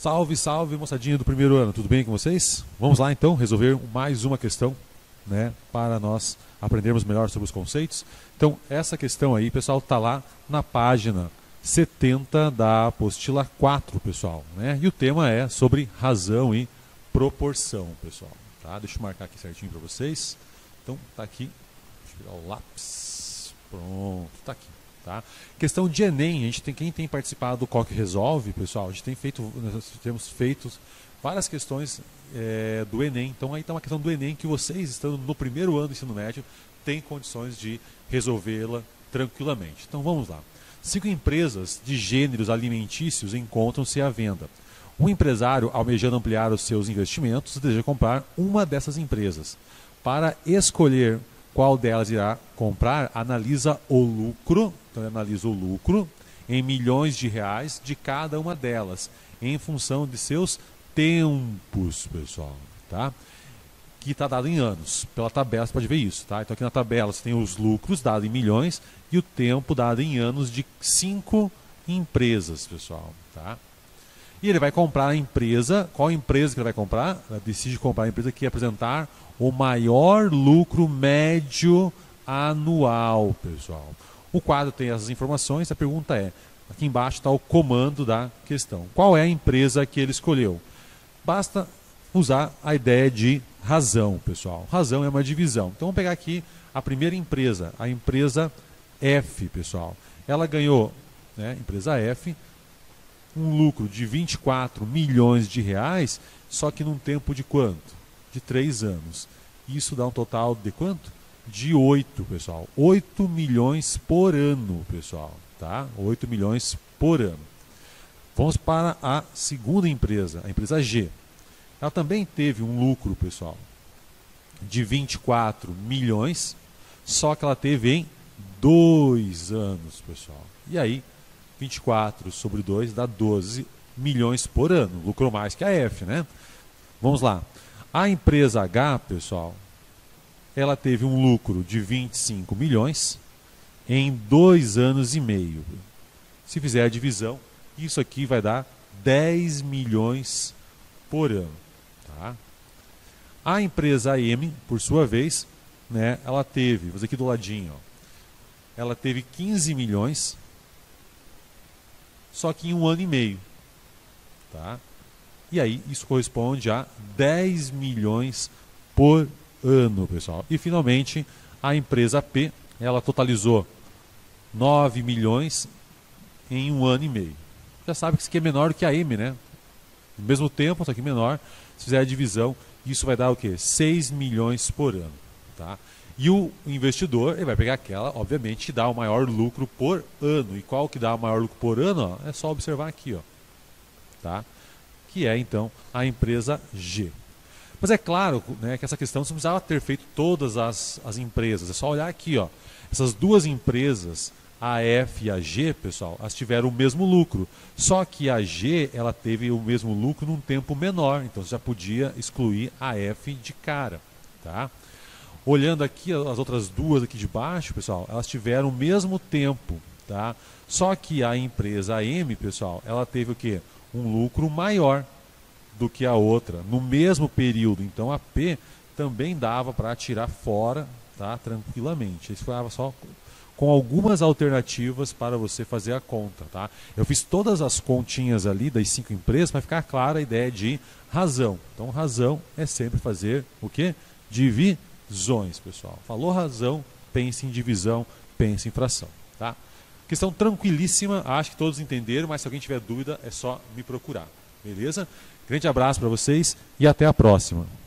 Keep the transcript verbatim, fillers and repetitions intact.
Salve, salve, moçadinha do primeiro ano, tudo bem com vocês? Vamos lá então resolver mais uma questão, né, para nós aprendermos melhor sobre os conceitos. Então, essa questão aí, pessoal, está lá na página setenta da apostila quatro, pessoal, né? E o tema é sobre razão e proporção, pessoal, tá? Deixa eu marcar aqui certinho para vocês. Então, tá aqui, deixa eu pegar o lápis, pronto, tá aqui. Tá? Questão de Enem, a gente tem, quem tem participado do Coque Resolve, pessoal, a gente tem feito, nós temos feito várias questões é, do Enem. Então aí está uma questão do Enem que vocês, estando no primeiro ano do ensino médio, têm condições de resolvê-la tranquilamente. Então vamos lá. Cinco empresas de gêneros alimentícios encontram-se à venda. Um empresário, almejando ampliar os seus investimentos, deseja comprar uma dessas empresas. Para escolher qual delas irá comprar, analisa o lucro, então ele analisa o lucro em milhões de reais de cada uma delas, em função de seus tempos, pessoal, tá? Que está dado em anos. Pela tabela você pode ver isso, tá? Então aqui na tabela você tem os lucros dados em milhões e o tempo dado em anos de cinco empresas, pessoal, tá? E ele vai comprar a empresa. Qual empresa que ele vai comprar? Ele decide comprar a empresa que apresentar o maior lucro médio anual, pessoal. O quadro tem essas informações. A pergunta é, aqui embaixo está o comando da questão. Qual é a empresa que ele escolheu? Basta usar a ideia de razão, pessoal. Razão é uma divisão. Então vamos pegar aqui a primeira empresa, a empresa F, pessoal. Ela ganhou, né, empresa F, um lucro de vinte e quatro milhões de reais, só que num tempo de quanto? De três anos. Isso dá um total de quanto? De oito, pessoal. oito milhões por ano, pessoal. Tá? oito milhões por ano. Vamos para a segunda empresa, a empresa G. Ela também teve um lucro, pessoal, de vinte e quatro milhões, só que ela teve em dois anos, pessoal. E aí, vinte e quatro sobre dois dá doze milhões por ano. Lucrou mais que a F, né? Vamos lá. A empresa H, pessoal, ela teve um lucro de vinte e cinco milhões em dois anos e meio. Se fizer a divisão, isso aqui vai dar dez milhões por ano. Tá? A empresa M, por sua vez, né, ela teve, vou fazer aqui do ladinho, ó, ela teve quinze milhões, só que em um ano e meio. Tá? E aí isso corresponde a dez milhões por ano, pessoal. E finalmente a empresa P, ela totalizou nove milhões em um ano e meio. Já sabe que isso aqui é menor do que a M, né? No mesmo tempo, isso aqui é menor. Se fizer a divisão, isso vai dar o quê? seis milhões por ano. Tá? E o investidor, ele vai pegar aquela, obviamente, que dá o maior lucro por ano. E qual que dá o maior lucro por ano? Ó, é só observar aqui, ó. Tá? Que é, então, a empresa G. Mas é claro, né, que essa questão você não precisava ter feito todas as, as empresas. É só olhar aqui, ó. Essas duas empresas, a F e a G, pessoal, elas tiveram o mesmo lucro. Só que a G, ela teve o mesmo lucro num tempo menor. Então, você já podia excluir a F de cara. Tá? Olhando aqui as outras duas aqui de baixo, pessoal, elas tiveram o mesmo tempo. Tá? Só que a empresa M, pessoal, ela teve o quê? Um lucro maior do que a outra no mesmo período. Então a P também dava para tirar fora, tá, tranquilamente. Isso ficava só com algumas alternativas para você fazer a conta. Tá? Eu fiz todas as continhas ali das cinco empresas para ficar clara a ideia de razão. Então razão é sempre fazer o quê? Divisões, pessoal. Falou razão, pense em divisão, pense em fração. Tá? Questão tranquilíssima, acho que todos entenderam, mas se alguém tiver dúvida é só me procurar, beleza? Grande abraço para vocês e até a próxima.